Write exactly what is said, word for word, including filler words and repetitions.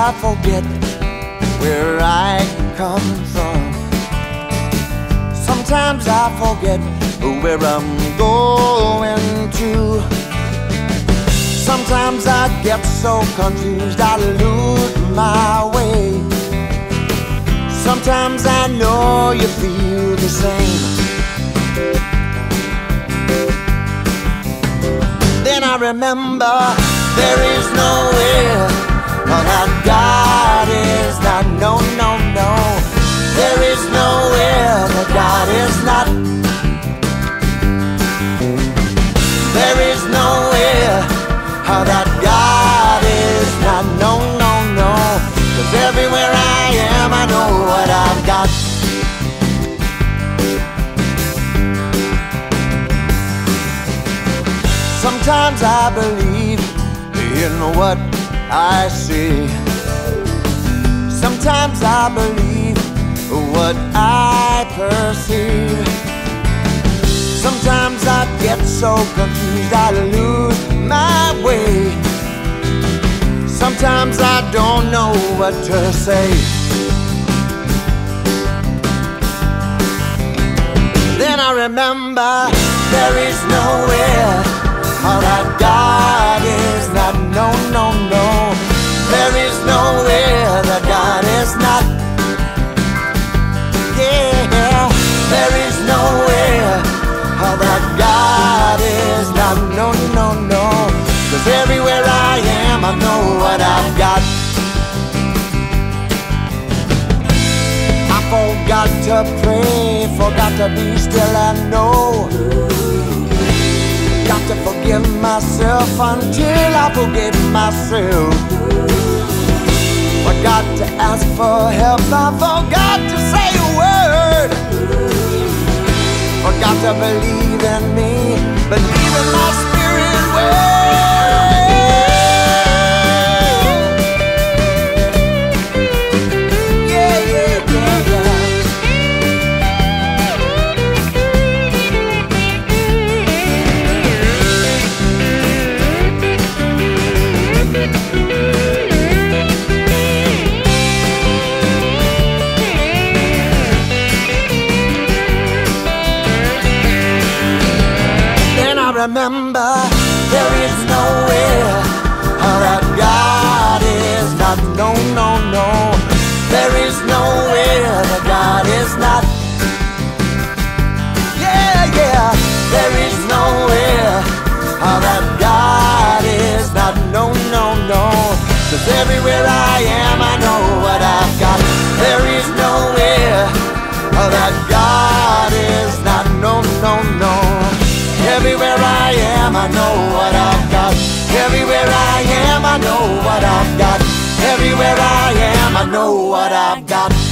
I forget where I come from. Sometimes I forget where I'm going to. Sometimes I get so confused I lose my way. Sometimes I know you feel the same. Then I remember there is nowhere that God is not. No, no, no. There is nowhere that God is not. There is nowhere that God is not. No, no, no. 'Cause everywhere I am, I know what I've got. Sometimes I believe in what I see. Sometimes I believe what I perceive. Sometimes I get so confused I lose my way. Sometimes I don't know what to say. Then I remember there is nowhere that God is not. No, no, no. There is nowhere that God is not. Yeah, there is nowhere that God is not. No, no, no. 'Cause everywhere I am, I know what I've got. I forgot to pray, forgot to be still and know. Got to forgive myself until I forget myself. Forgot to ask for help, I forgot to say a word. Forgot to believe in me, believe in my spirit word. Remember, there is nowhere that God is not. No, no, no. There is nowhere that God is not. Yeah, yeah. There is nowhere that God is not. No, no, no. 'Cause everywhere I am, I know what I've got. There is nowhere that God is not. No, no, no. Everywhere I am, I know what I've got. Everywhere I am, I know what I've got. Everywhere I am, I know what I've got.